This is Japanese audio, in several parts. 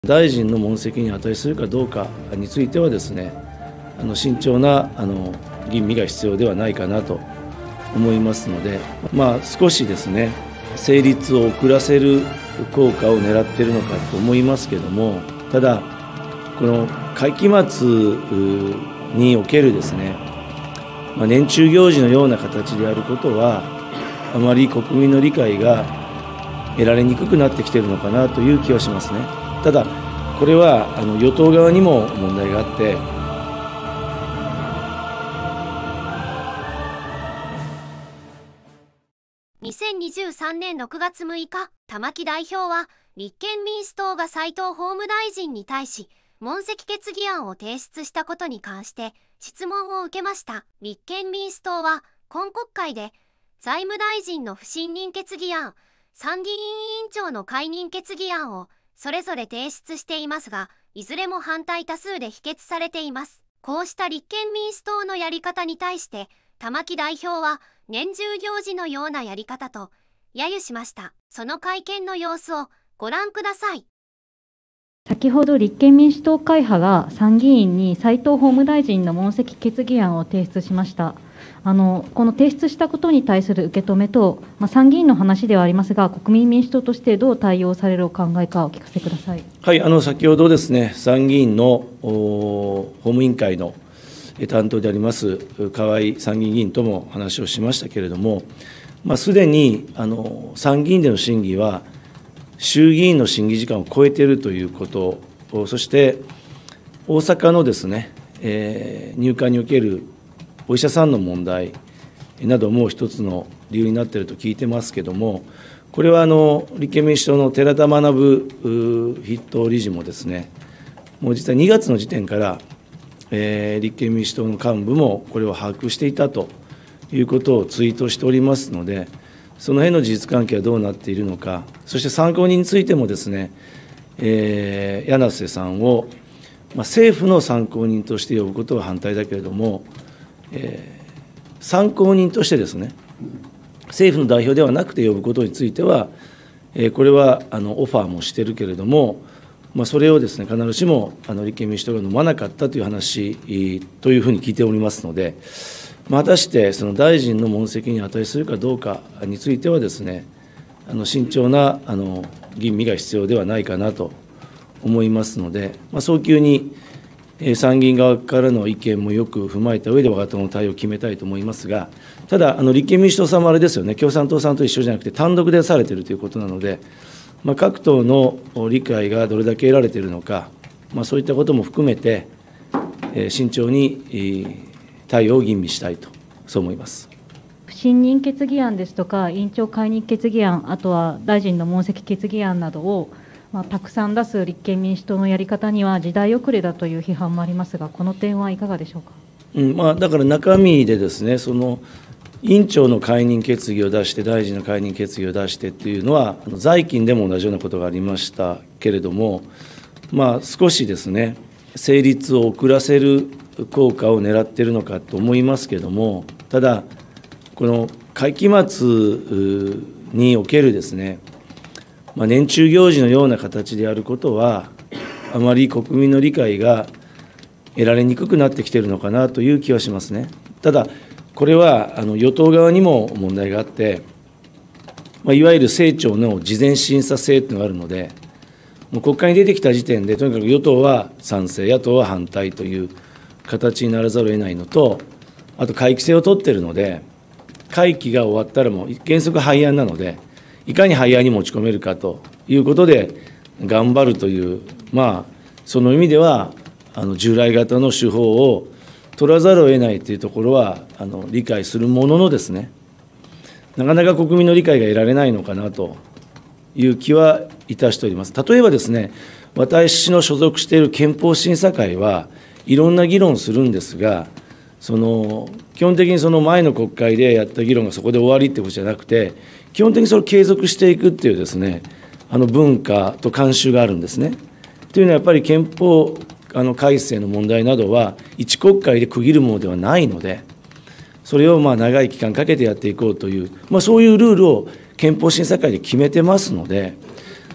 大臣の問責に値するかどうかについてはですね、慎重な吟味が必要ではないかなと思いますので、少しですね、成立を遅らせる効果を狙っているのかと思いますけれども、ただ、この会期末におけるですね、年中行事のような形であることは、あまり国民の理解が得られにくくなってきているのかなという気はしますね。ただ、これは与党側にも問題があって、 2023年6月6日、玉木代表は、立憲民主党が斉藤法務大臣に対し、問責決議案を提出したことに関して、質問を受けました。立憲民主党は、今国会で、財務大臣の不信任決議案、参議院委員長の解任決議案を、それぞれ提出していますが、いずれも反対多数で否決されています。こうした立憲民主党のやり方に対して、玉木代表は、年中行事のようなやり方と、揶揄しました。その会見の様子をご覧ください。 先ほど立憲民主党会派が参議院に斉藤法務大臣の問責決議案を提出しました。この提出したことに対する受け止めと、参議院の話ではありますが、国民民主党としてどう対応されるお考えかお聞かせください。 はい、先ほどですね、参議院の法務委員会の担当であります河合参議院議員とも話をしましたけれども、すでに参議院での審議は、衆議院の審議時間を超えているということ、そして大阪のですね、入管におけるお医者さんの問題なども一つの理由になっていると聞いてますけれども、これは立憲民主党の寺田学筆頭理事もですね、もう実は2月の時点から、立憲民主党の幹部もこれを把握していたということをツイートしておりますので、その辺の事実関係はどうなっているのか、そして参考人についてもですね、柳瀬さんを、政府の参考人として呼ぶことは反対だけれども、参考人としてですね、政府の代表ではなくて呼ぶことについては、これはオファーもしてるけれども、それをですね、必ずしも立憲民主党が飲まなかったという話というふうに聞いておりますので、果たしてその大臣の問責に値するかどうかについてはですね、慎重な吟味が必要ではないかなと思いますので、早急に参議院側からの意見もよく踏まえた上で、我が党の対応を決めたいと思いますが、ただ、立憲民主党さんもあれですよね、共産党さんと一緒じゃなくて、単独でされているということなので、各党の理解がどれだけ得られているのか、そういったことも含めて、慎重に対応を吟味したいと、そう思います。 不信任決議案ですとか、委員長解任決議案、あとは大臣の問責決議案などを、たくさん出す立憲民主党のやり方には時代遅れだという批判もありますが、この点はいかがでしょうか。 だから中身でですね、その委員長の解任決議を出して、大臣の解任決議を出してっていうのは、在近でも同じようなことがありましたけれども、少しですね、成立を遅らせる効果を狙っているのかと思いますけれども、ただ、この会期末におけるですね、年中行事のような形であることは、あまり国民の理解が得られにくくなってきているのかなという気はしますね。ただ、これは与党側にも問題があって、いわゆる政調の事前審査制というのがあるので、もう国会に出てきた時点で、とにかく与党は賛成、野党は反対という形にならざるを得ないのと、あと会期制を取っているので、会期が終わったらもう原則廃案なので、いかに廃案に持ち込めるかということで頑張るという、その意味では従来型の手法を取らざるを得ないというところは理解するもののですね、なかなか国民の理解が得られないのかなという気はいたしております。例えばですね、私の所属している憲法審査会はいろんな議論をするんですが、基本的にその前の国会でやった議論がそこで終わりってことじゃなくて、基本的にそれを継続していくっていうですね、文化と慣習があるんですね。というのはやっぱり憲法改正の問題などは一国会で区切るものではないので、それを長い期間かけてやっていこうという、そういうルールを憲法審査会で決めてますので、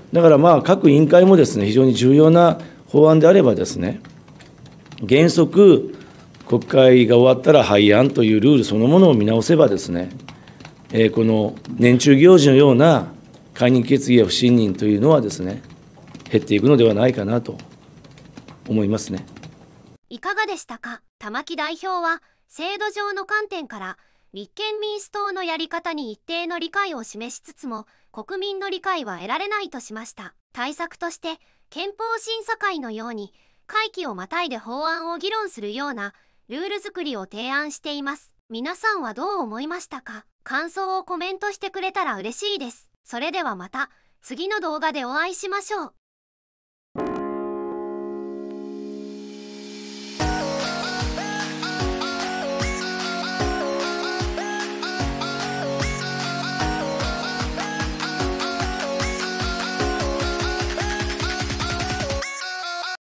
だからまあ各委員会もですね、非常に重要な法案であればですね、原則、国会が終わったら廃案というルールそのものを見直せばですね、この年中行事のような解任決議や不信任というのはですね、減っていくのではないかなと思いますね。 いかがでしたか。玉木代表は制度上の観点から立憲民主党のやり方に一定の理解を示しつつも、国民の理解は得られないとしました。対策として憲法審査会のように会期をまたいで法案を議論するようなルール作りを提案しています。皆さんはどう思いましたか。感想をコメントしてくれたら嬉しいです。それではまた次の動画でお会いしましょう。